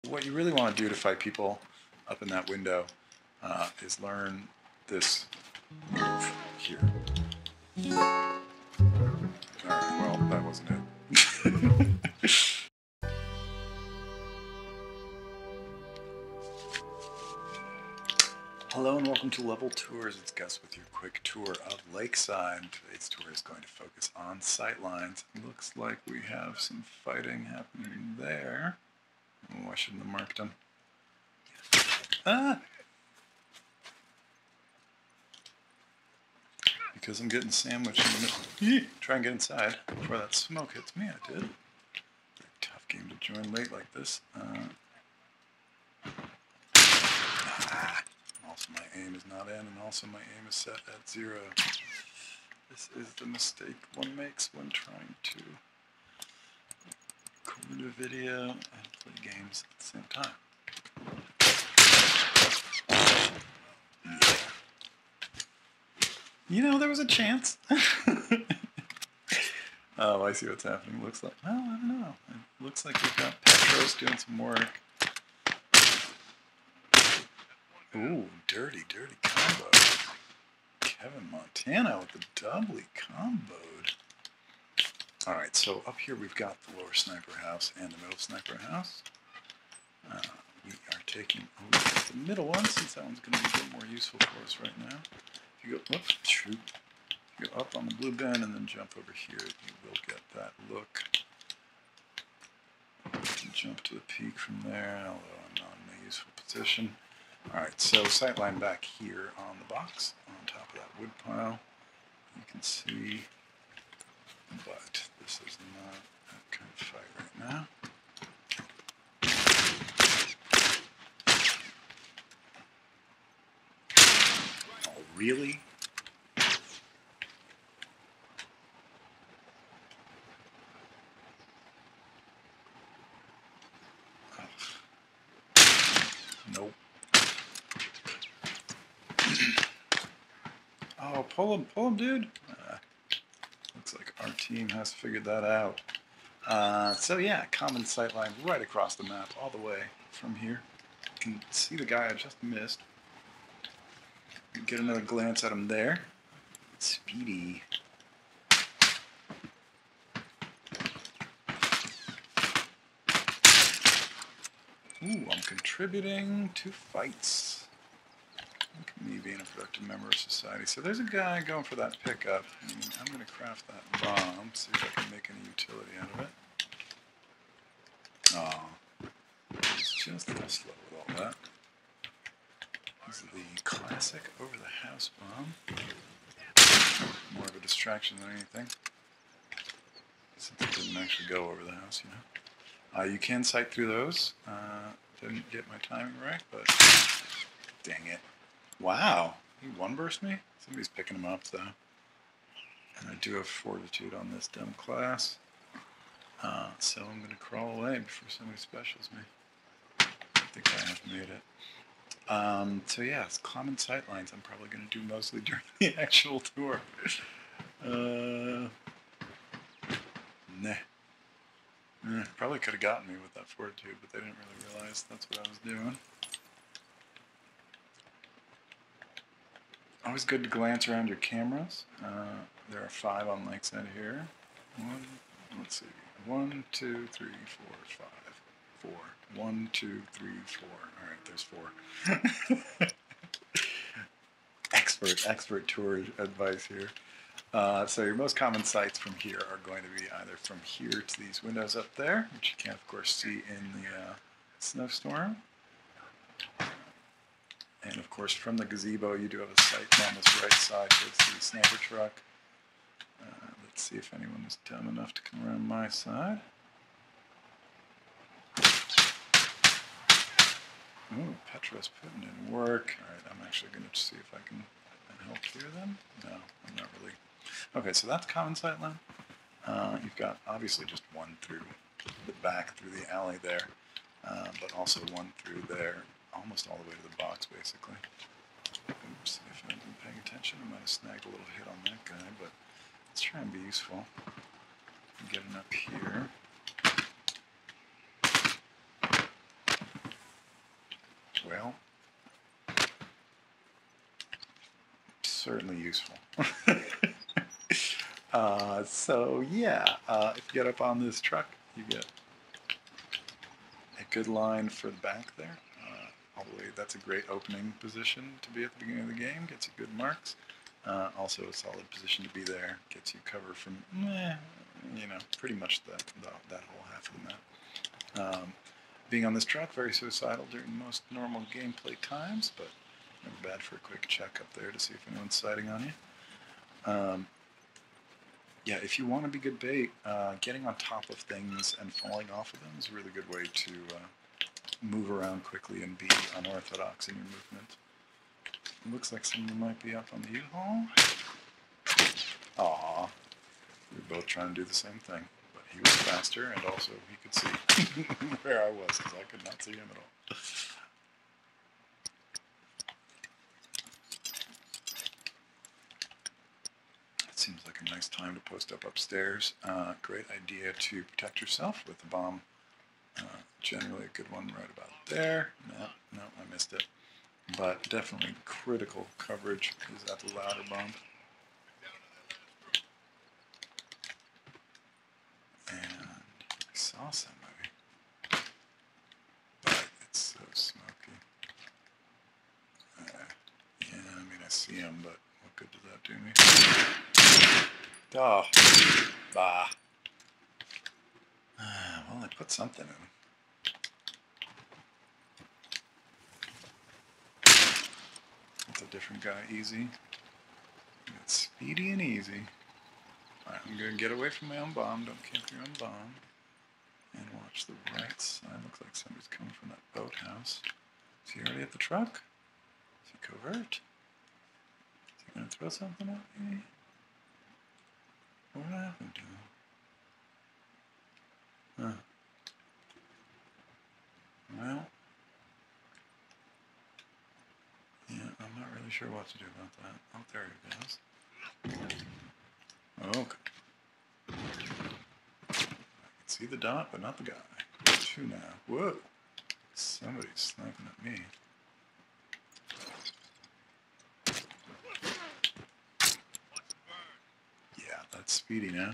What you really want to do to fight people up in that window is learn this move here. Alright, well, that wasn't it. Hello and welcome to Level Tours. It's Gus with your quick tour of Lakeside. Today's tour is going to focus on Sightlines. Looks like we have some fighting happening there. Oh, I shouldn't have marked them. Ah! Because I'm getting sandwiched in the middle. Try and get inside before that smoke hits me. I did. Very tough game to join late like this. Also, my aim is not in, and also my aim is set at 0. This is the mistake one makes when trying to record a video and play games at the same time. You know, there was a chance. Oh, I see what's happening. Looks like, well, I don't know. It looks like we've got Petros doing some work. Ooh, dirty combo. Kevin Montana with the doubly comboed. Alright, so up here we've got the lower sniper house and the middle sniper house. We are taking a look at the middle one, since that one's going to be a bit more useful for us right now. If you go, whoops, shoot. If you go up on the blue bin and then jump over here, you will get that look. You can jump to the peak from there, although I'm not in a useful position. Alright, so sightline back here on the box, on top of that wood pile. You can see, but this is not that kind of fight right now. Oh, really? Nope. Oh, pull him, dude. Looks like our team has figured that out. So yeah, common sightline right across the map, all the way from here. You can see the guy I just missed. You get another glance at him there. Speedy. Ooh, I'm contributing to fights. Look at me being a productive member of society. So there's a guy going for that pickup. I'm going to craft that bomb, see if I can make any utility out of it. Oh, it's just slow with all that. This is the classic over-the-house bomb. More of a distraction than anything, since it didn't actually go over the house, you know. You can sight through those. Didn't get my timing right, but dang it. Wow, he one-burst me? Somebody's picking him up, though. And I do have fortitude on this dumb class. So I'm going to crawl away before somebody specials me. I think I have made it. So yeah, it's common sightlines I'm probably going to do mostly during the actual tour. Probably could have gotten me with that fortitude, but they didn't really realize that's what I was doing. Always good to glance around your cameras. There are 5 on Lakeside here. Let's see. 1, 2, 3, 4, 5. 4. 1, 2, 3, 4. Alright, there's 4. Expert tour advice here. So your most common sights from here are going to be either from here to these windows up there, which you can of course see in the snowstorm. And of course from the gazebo you do have a sight on this right side towards the sniper truck. Let's see if anyone is dumb enough to come around my side. Ooh, Petros putting in work. Alright, I'm actually going to see if I can help here then. No, I'm not really. Okay, so that's common sightline. You've got obviously just one through the back, through the alley there, but also one through there, almost all the way to the box, basically. Oops, if I hadn't been paying attention, I might have snagged a little hit on that guy, but let's try and be useful. Getting up here. Well, certainly useful. So yeah, if you get up on this truck, you get a good line for the back there. All the way, that's a great opening position to be at the beginning of the game. Gets you good marks. Also a solid position to be there. Gets you cover from, you know, pretty much that whole half of the map. Being on this truck, very suicidal during most normal gameplay times, but never bad for a quick check up there to see if anyone's sighting on you. Yeah, if you want to be good bait, getting on top of things and falling off of them is a really good way to move around quickly and be unorthodox in your movement. It looks like someone might be up on the U-Haul. Aww. We were both trying to do the same thing, but he was faster and also he could see where I was because I could not see him at all. Seems like a nice time to post up upstairs. Great idea to protect yourself with the bomb. Generally a good one right about there. No, I missed it. But definitely critical coverage is at the ladder bomb. And I saw somebody, but it's so smoky. Yeah, I mean I see him, but what good does that do me? Oh, bah. Well, I put something in. That's a different guy, easy. It's speedy and easy. Alright, I'm going to get away from my own bomb. Don't camp your own bomb. And watch the right side. Looks like somebody's coming from that boathouse. Is he already at the truck? Is he covert? Is he going to throw something at me? What happened to him? Huh. Well, yeah, I'm not really sure what to do about that. Oh, there he goes. Okay. I can see the dot, but not the guy. Two now. Whoa! Somebody's sniping at me. Yeah, that's speedy now.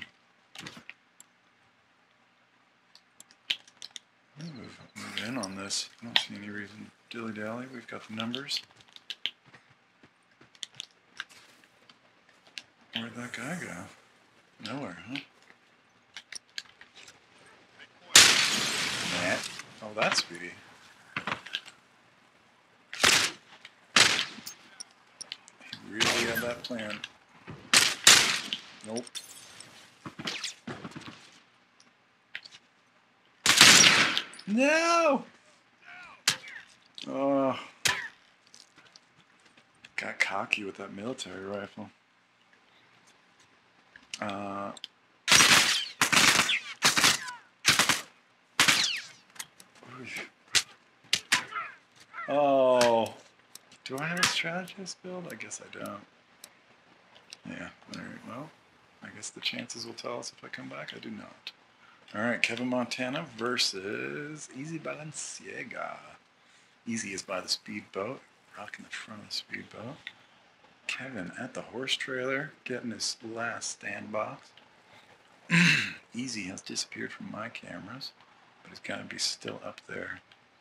Move in on this. I don't see any reason to dilly-dally. We've got the numbers. Where'd that guy go? Nowhere, huh? Nah. Oh, that's speedy. He really had that plan. Nope. No! Oh. Got cocky with that military rifle. Oh. Do I have a strategist build? I guess I don't. Yeah, alright, well, I guess the chances will tell us if I come back. I do not. Alright, Kevin Montana versus Easy Balenciaga. Easy is by the speedboat, rocking the front of the speedboat. Kevin at the horse trailer, getting his last stand box. Easy has disappeared from my cameras, but he's got to be still up there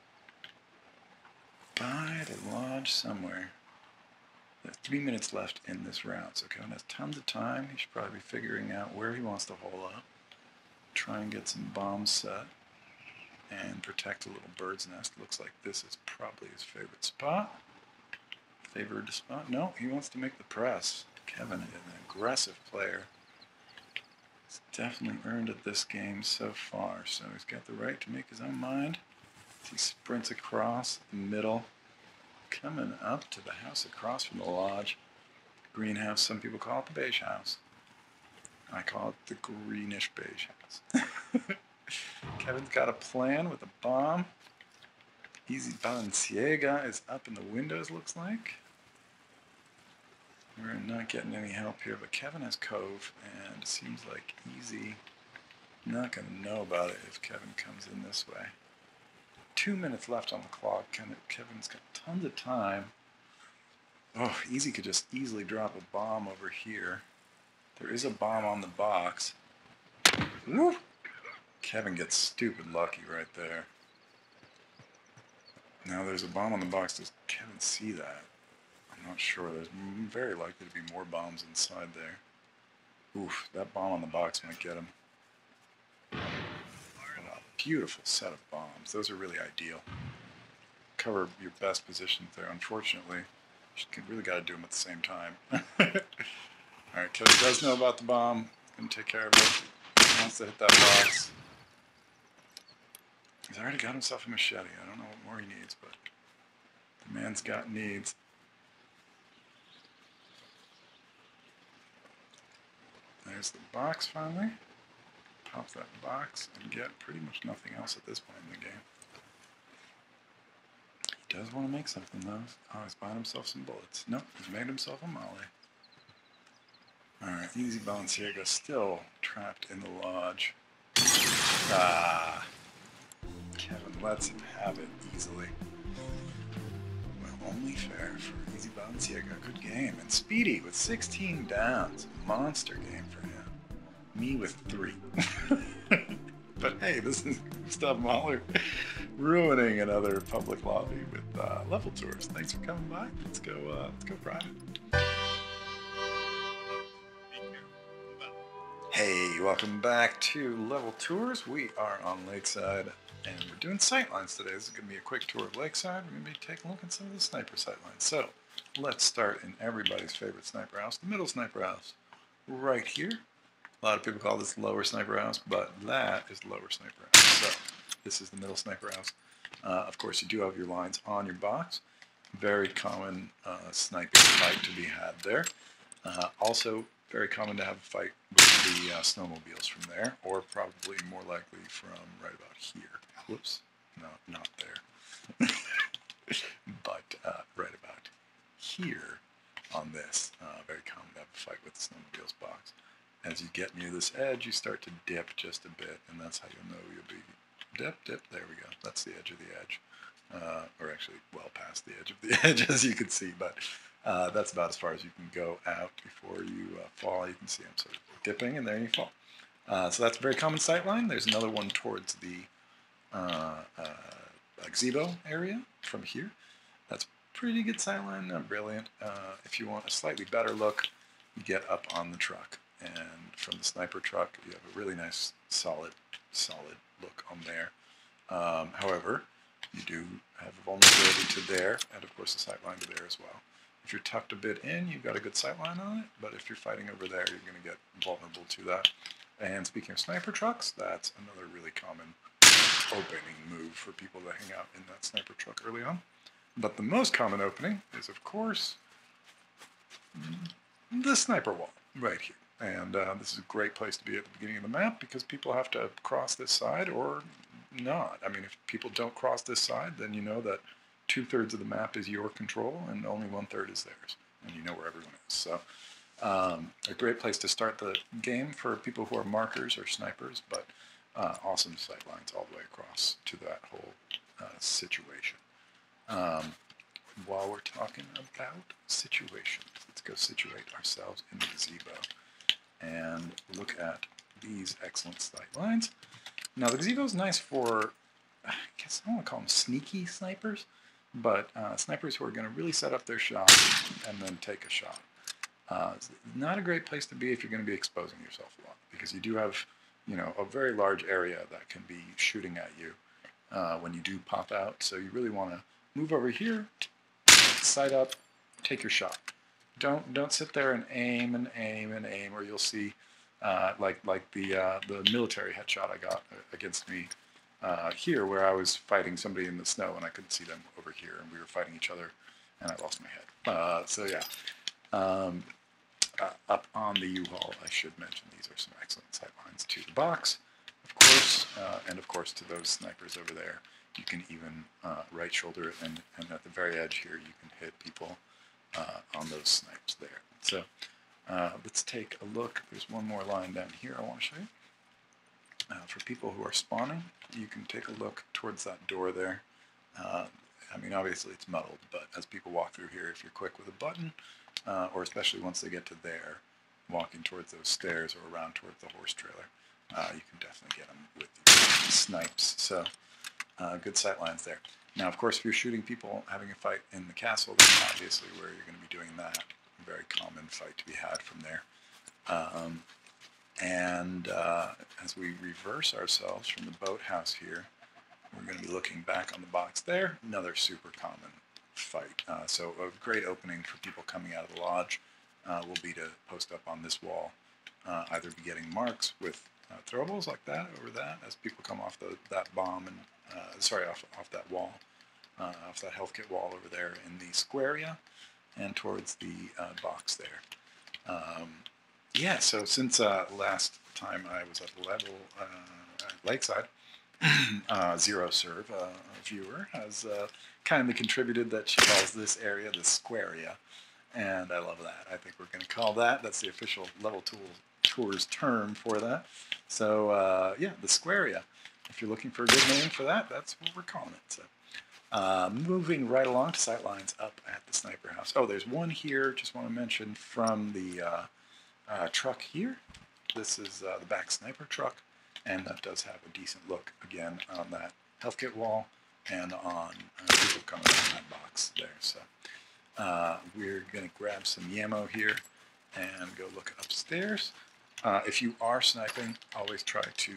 by the lodge somewhere. There's 3 minutes left in this round, so Kevin has tons of time. He should probably be figuring out where he wants to hole up, try and get some bombs set, and protect a little bird's nest. Looks like this is probably his favorite spot. Favored spot? No, he wants to make the press. Kevin is an aggressive player. He's definitely earned it this game so far, so he's got the right to make his own mind. He sprints across the middle, coming up to the house across from the lodge. Greenhouse, some people call it the beige house. I call it the greenish beige house. Kevin's got a plan with a bomb. Easy Balenciaga is up in the windows, looks like. We're not getting any help here, but Kevin has Cove, and it seems like Easy not going to know about it if Kevin comes in this way. 2 minutes left on the clock. Kevin's got tons of time. Oh, Easy could just easily drop a bomb over here. There is a bomb on the box. Woo! Kevin gets stupid lucky right there. Now there's a bomb on the box. Does Kevin see that? I'm not sure. There's very likely to be more bombs inside there. Oof, that bomb on the box might get him. What a beautiful set of bombs. Those are really ideal. Cover your best positions there. Unfortunately, you really got to do them at the same time. Alright, Kevin does know about the bomb. Gonna take care of it. He wants to hit that box. He's already got himself a machete. I don't know what more he needs, but the man's got needs. There's the box finally. Pop that box and get pretty much nothing else at this point in the game. He does want to make something though. Oh, he's buying himself some bullets. Nope, he's made himself a molly. Alright, Easy Balenciaga still trapped in the lodge. Ah. Kevin lets him have it easily. Well, only fair for Easy Balenciaga. Good game. And Speedy with 16 downs. Monster game for him. Me with 3. But hey, this is Gustav Mahler ruining another public lobby with Level Tours. Thanks for coming by. Let's go private. Hey, welcome back to Level Tours. We are on Lakeside, and we're doing Sightlines today. This is going to be a quick tour of Lakeside. We're going to be taking a look at some of the sniper sightlines. So, let's start in everybody's favorite sniper house, the middle sniper house, right here. A lot of people call this lower sniper house, but that is the lower sniper house. So, this is the middle sniper house. Of course, you do have your lines on your box. Very common sniping fight to be had there. Also, very common to have a fight with the snowmobiles from there, or probably more likely from right about here. Whoops, no, not there. But right about here on this, very common to have a fight with the snowmobiles box. As you get near this edge, you start to dip just a bit, and that's how you'll know you'll be dip, there we go. That's the edge of the edge. Or actually well past the edge of the edge, as you can see, but that's about as far as you can go out before you fall. You can see I'm sort of dipping, and there you fall. So that's a very common sightline. There's another one towards the gazebo area from here. That's pretty good sightline, not brilliant. If you want a slightly better look, you get up on the truck. And from the sniper truck, you have a really nice, solid look on there. However, you do have a vulnerability to there, and of course the sightline to there as well. If you're tucked a bit in, you've got a good sightline on it, but if you're fighting over there, you're going to get vulnerable to that. And speaking of sniper trucks, that's another really common opening move for people that hang out in that sniper truck early on. But the most common opening is, of course, the sniper wall right here. And this is a great place to be at the beginning of the map because people have to cross this side or not. I mean, if people don't cross this side, then you know that 2/3 of the map is your control and only 1/3 is theirs. And you know where everyone is. So a great place to start the game for people who are markers or snipers, but awesome sight lines all the way across to that whole situation. While we're talking about situations, let's go situate ourselves in the gazebo and look at these excellent sight lines. Now the gazebo is nice for, I guess I don't want to call them sneaky snipers, but snipers who are going to really set up their shot and then take a shot. It's not a great place to be if you're going to be exposing yourself a lot, because you do have, you know, a very large area that can be shooting at you when you do pop out. So you really want to move over here, sight up, take your shot. Don't sit there and aim and aim and aim, or you'll see like the military headshot I got against me here, where I was fighting somebody in the snow and I couldn't see them over here, and we were fighting each other, and I lost my head. So yeah, up on the U-Haul, I should mention these are some excellent sight lines to the box, of course, and of course to those snipers over there. You can even right shoulder it, and at the very edge here, you can hit people on those snipes there. So let's take a look. There's one more line down here I want to show you. For people who are spawning, you can take a look towards that door there. I mean, obviously it's muddled, but as people walk through here, if you're quick with a button, or especially once they get to there, walking towards those stairs or around towards the horse trailer, you can definitely get them with your snipes. So good sightlines there. Now, of course, if you're shooting people having a fight in the castle, that's obviously where you're going to be doing that. A very common fight to be had from there. As we reverse ourselves from the boathouse here, we're going to be looking back on the box there. Another super common fight. So a great opening for people coming out of the lodge will be to post up on this wall, either be getting marks with throwables like that over that as people come off that bomb and off that wall, off that health kit wall over there in the squarea and towards the box there. Yeah, so since last time I was at the level at Lakeside, Zero Serve, a viewer, has kindly contributed that she calls this area the squarea, and I love that. I think we're going to call that's the official Level Tours term for that. So yeah, the squarea. If you're looking for a good name for that, that's what we're calling it. So moving right along to Sightlines up at the sniper house. Oh, there's one here, just want to mention, from the truck here. This is the back sniper truck, and that does have a decent look, again, on that health kit wall and on people coming from that box there. So we're going to grab some Yammo here and go look upstairs. If you are sniping, always try to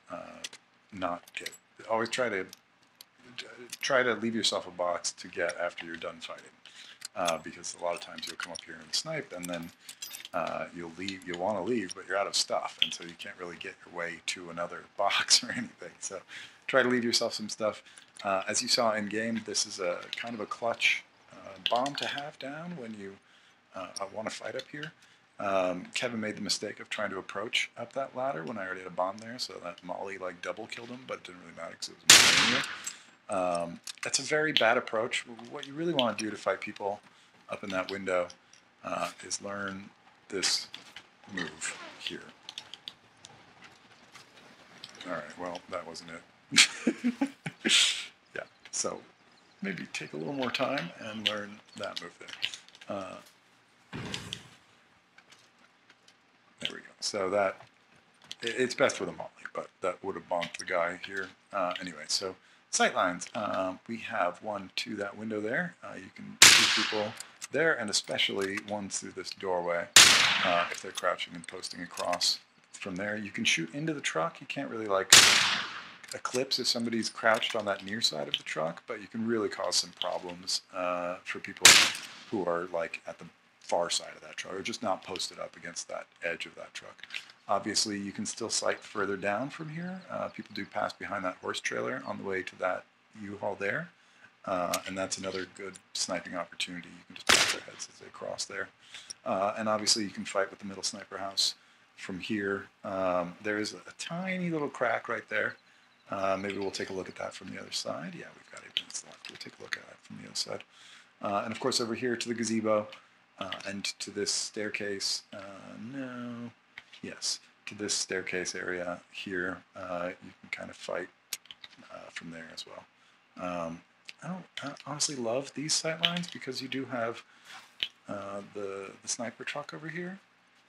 try to leave yourself a box to get after you're done fighting, because a lot of times you'll come up here and snipe, and then you'll want to leave, but you're out of stuff, and so you can't really get your way to another box or anything. So try to leave yourself some stuff. As you saw in game, this is a kind of a clutch bomb to have down when you want to fight up here. Kevin made the mistake of trying to approach up that ladder when I already had a bomb there, so that Molly like double killed him, but it didn't really matter because it was Molly anyway. That's a very bad approach. What you really want to do to fight people up in that window is learn this move here. Alright, well, that wasn't it. Yeah, so maybe take a little more time and learn that move there. There we go. So that, it's best with a Molly, but that would have bonked the guy here. Anyway, so sightlines. We have one to that window there. You can see people there, and especially ones through this doorway, if they're crouching and posting across from there. You can shoot into the truck. You can't really like eclipse if somebody's crouched on that near side of the truck, but you can really cause some problems for people who are like at the far side of that truck, or just not posted up against that edge of that truck. Obviously, you can still sight further down from here. People do pass behind that horse trailer on the way to that U-Haul there, and that's another good sniping opportunity. You can just pop their heads as they cross there. And obviously, you can fight with the middle sniper house from here. There is a tiny little crack right there. Maybe we'll take a look at that from the other side. Yeah, we've got 8 minutes left. We'll take a look at it from the other side. And of course, over here to the gazebo and to this staircase. To this staircase area here. You can kind of fight from there as well. I honestly love these sightlines because you do have the sniper truck over here,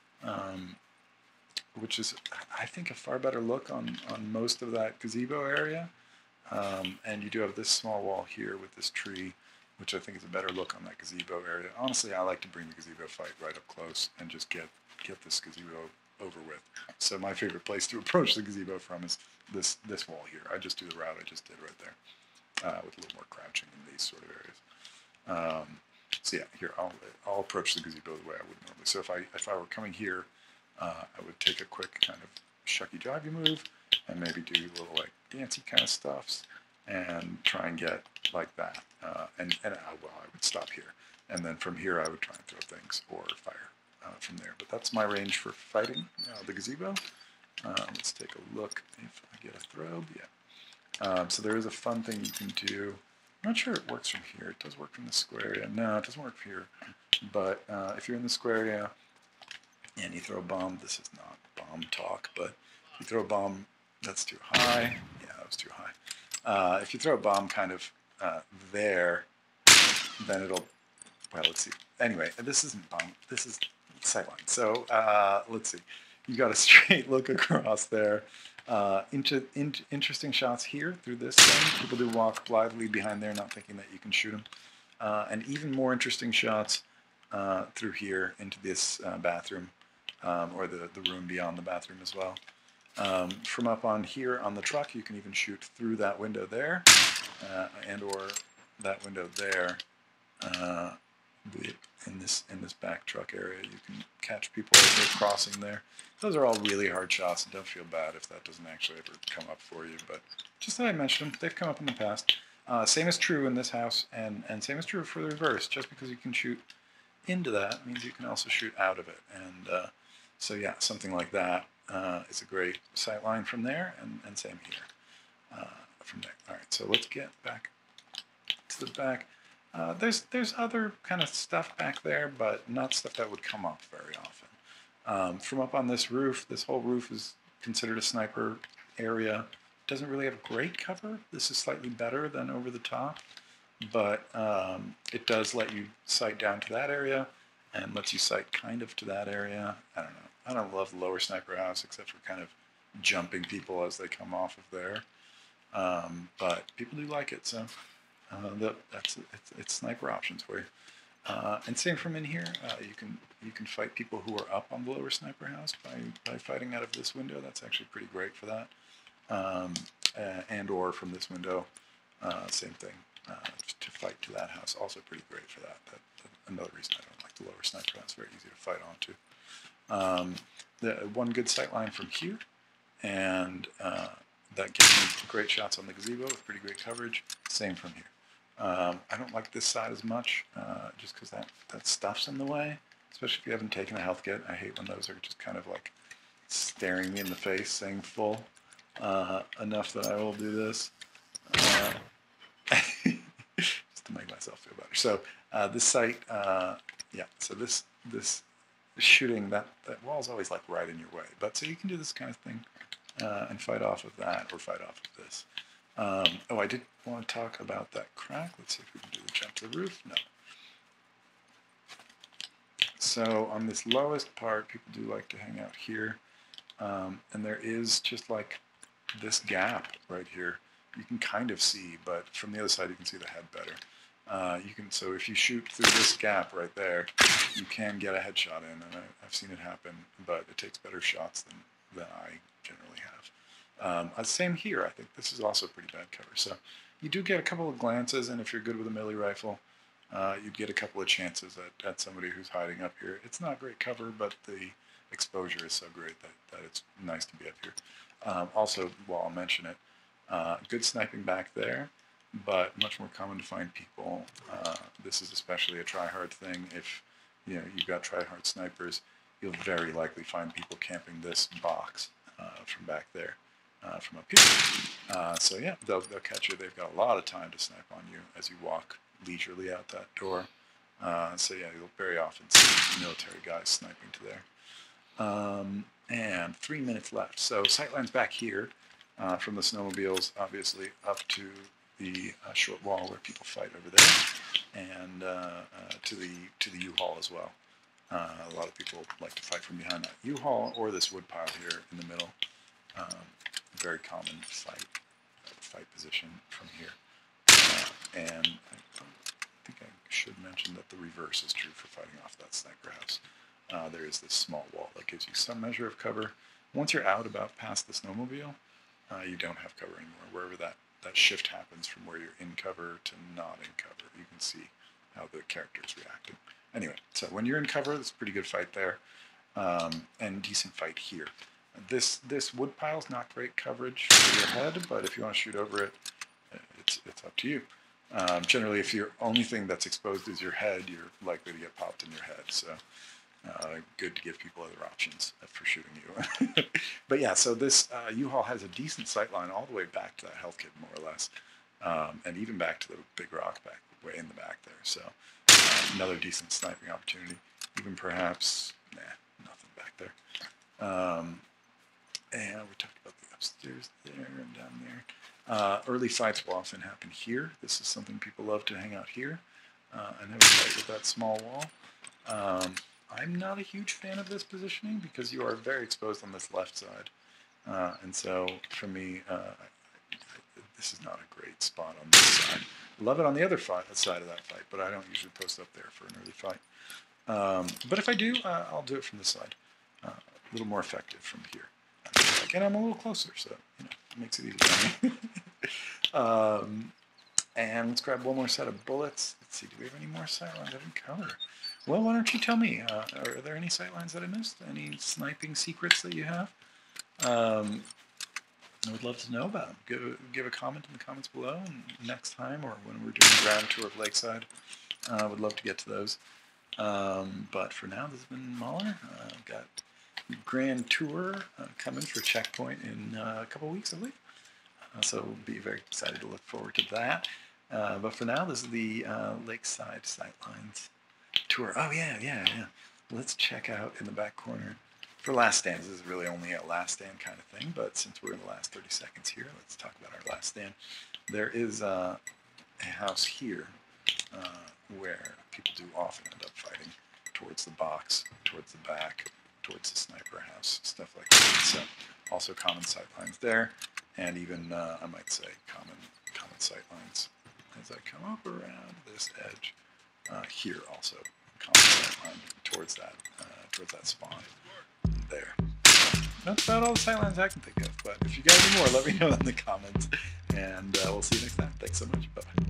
which is, I think, a far better look on most of that gazebo area. And you do have this small wall here with this tree, which I think is a better look on that gazebo area. Honestly, I like to bring the gazebo fight right up close and just get this gazebo over with. So my favorite place to approach the gazebo from is this wall here. I just do the route I just did right there, with a little more crouching in these sort of areas. So yeah, here I'll approach the gazebo the way I would normally. So if I were coming here, I would take a quick kind of shucky jivey move and maybe do little like dancey kind of stuffs and try and get like that. And I would stop here, and then from here I would try and throw things or fire from there. But that's my range for fighting the gazebo. Let's take a look if I get a throw. Yeah. So there is a fun thing you can do. I'm not sure it works from here. It does work from the square area. No, it doesn't work here. But if you're in the square area and you throw a bomb, this is not bomb talk, but if you throw a bomb that's too high, yeah, that was too high. If you throw a bomb kind of there, then it'll, well, let's see. Anyway, this isn't bomb. This is Sightline. So let's see. You got a straight look across there. Interesting shots here through this thing. People do walk blithely behind there, not thinking that you can shoot them. And even more interesting shots through here into this bathroom, or the room beyond the bathroom as well. From up on here on the truck, you can even shoot through that window there, and or that window there. In this back truck area, you can catch people as they're crossing there. Those are all really hard shots, and don't feel bad if that doesn't actually ever come up for you. But just that I mentioned them, they've come up in the past. Same is true in this house, and same is true for the reverse. Just because you can shoot into that means you can also shoot out of it. And so yeah, something like that is a great sight line from there, and same here from there. All right, so let's get back to the back. There's other kind of stuff back there, but not stuff that would come up very often. From up on this roof, this whole roof is considered a sniper area. Doesn't really have great cover. This is slightly better than over the top, but it does let you sight down to that area and lets you sight kind of to that area. I don't know. I don't love the lower sniper house except for kind of jumping people as they come off of there, but people do like it, so it's sniper options for you. And same from in here. You can fight people who are up on the lower sniper house by fighting out of this window. That's actually pretty great for that. And or from this window, same thing. To fight to that house, also pretty great for that. Another reason I don't like the lower sniper house. Very easy to fight onto. The one good sight line from here, and that gives me great shots on the gazebo with pretty great coverage. Same from here. I don't like this side as much, just because that stuff's in the way, especially if you haven't taken a health kit. I hate when those are just kind of like staring me in the face, saying full, enough that I will do this, just to make myself feel better. So this site, yeah, so this shooting, that wall's always like right in your way, but so you can do this kind of thing and fight off of that, or fight off of this. Oh, I did want to talk about that crack. Let's see if we can do the jump to the roof. No. So on this lowest part, people do like to hang out here. And there is just like this gap right here. You can kind of see, but from the other side you can see the head better. So if you shoot through this gap right there, you can get a headshot in, and I've seen it happen, but it takes better shots than I generally have. Same here. I think this is also pretty bad cover. So you do get a couple of glances, and if you're good with a melee rifle, you'd get a couple of chances at somebody who's hiding up here. It's not great cover, but the exposure is so great that it's nice to be up here. Also, while I'll mention it, good sniping back there, but much more common to find people. This is especially a try-hard thing. If you've got try-hard snipers, you'll very likely find people camping this box from back there. From up here. So yeah, they'll catch you. They've got a lot of time to snipe on you as you walk leisurely out that door. So yeah, you'll very often see military guys sniping to there. And 3 minutes left. So sightlines back here from the snowmobiles, obviously, up to the short wall where people fight over there, and to the U-Haul as well. A lot of people like to fight from behind that U-Haul or this wood pile here in the middle. Very common fight position from here. And I think I should mention that the reverse is true for fighting off that sniper house. There is this small wall that gives you some measure of cover. Once you're out about past the snowmobile, you don't have cover anymore. Wherever that shift happens from where you're in cover to not in cover, you can see how the character is reacting. Anyway, so when you're in cover, it's a pretty good fight there, and decent fight here. This wood pile's not great coverage for your head, but if you want to shoot over it, it's up to you. Generally, if your only thing that's exposed is your head, you're likely to get popped in your head. So good to give people other options for shooting you. But yeah, so this U-Haul has a decent sight line all the way back to that health kit, more or less, and even back to the big rock back way in the back there. So another decent sniping opportunity. Even perhaps, nothing back there. And we talked about the upstairs there and down there. Early fights will often happen here. This is something people love to hang out here and have a fight with that small wall. I'm not a huge fan of this positioning because you are very exposed on this left side. And so, for me, this is not a great spot on this side. Love it on the other side of that fight, but I don't usually post up there for an early fight. But if I do, I'll do it from this side. A little more effective from here. And I'm a little closer, so you know, it makes it easy for me. And let's grab one more set of bullets. Let's see, do we have any more sightlines I didn't cover? Well, why don't you tell me? Are there any sightlines that I missed? Any sniping secrets that you have? I would love to know about them. Give a comment in the comments below, and next time or when we're doing a ground tour of Lakeside, I would love to get to those. But for now, this has been Mahler. I've got grand tour coming for Checkpoint in a couple weeks, I believe. So we'll be very excited to look forward to that. But for now, this is the Lakeside Sightlines tour. Oh, yeah. Let's check out in the back corner. For last stand, this is really only a last stand kind of thing, but since we're in the last 30 seconds here, let's talk about our last stand. There is a house here where people do often end up fighting towards the box, towards the back, towards the sniper house, stuff like that. So also common sightlines there, and even, I might say, common sightlines as I come up around this edge. Here also, common sightline towards that spawn. There. That's about all the sightlines I can think of, but if you got any more, let me know in the comments, and we'll see you next time. Thanks so much. Bye-bye.